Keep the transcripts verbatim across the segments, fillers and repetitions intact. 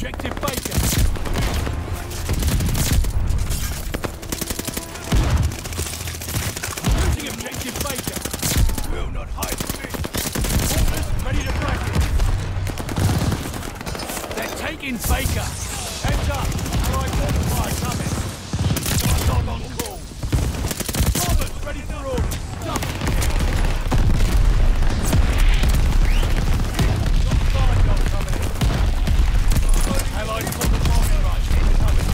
objective Baker. Losing objective Baker. Will not hide from me. Fortress ready to bracket. They're taking Baker. Heads up. Allied fortify coming. Dog on call. Thomas ready for orders. Double. Allied for the bombing rush. Incoming.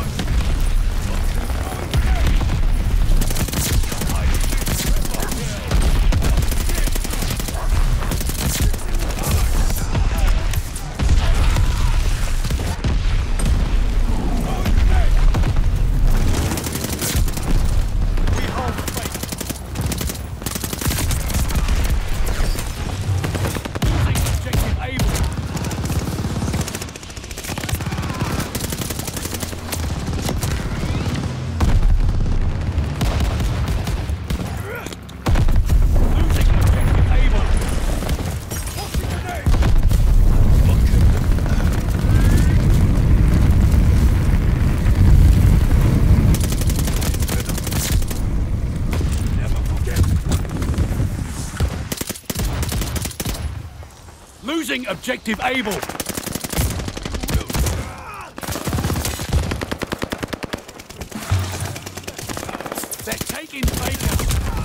We hold the base. Losing objective able. Losing objective able. They're taking Baker.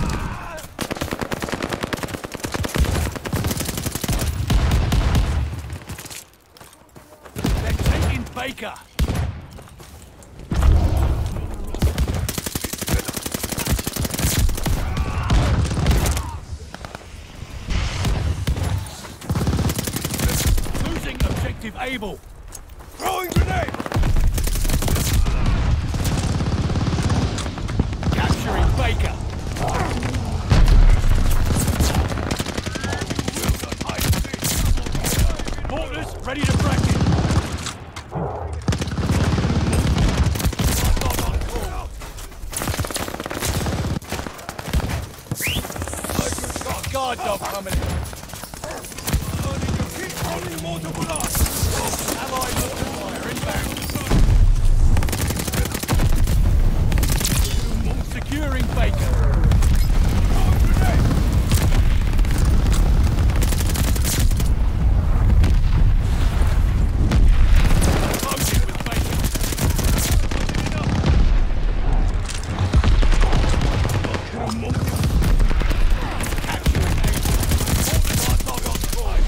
They're taking Baker. Objective able. Throwing grenade! Capturing Baker. Mortars ready to bracket. Got a guard dog coming in. Holding multiple loss. Allied multiplier inbound. Securing Baker. Closing with Baker. Capturing Baker. Dog on five.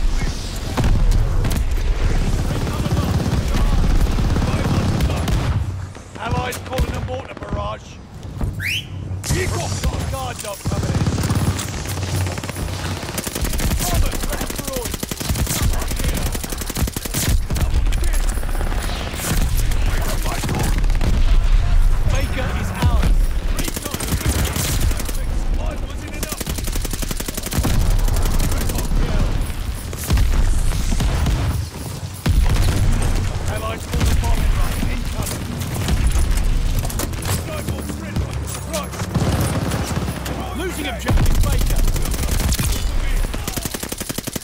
Allies calling a mortar barrage. Got a guard dog coming in. Thomas ready for orders. Baker is ours. Life wasn't enough. Allies call the bombing run. Incoming. Losing objective Baker.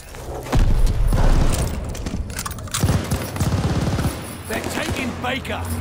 They're taking Baker.